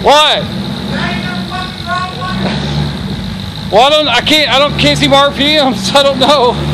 What? Well, I can't see my RPMs, so I don't know.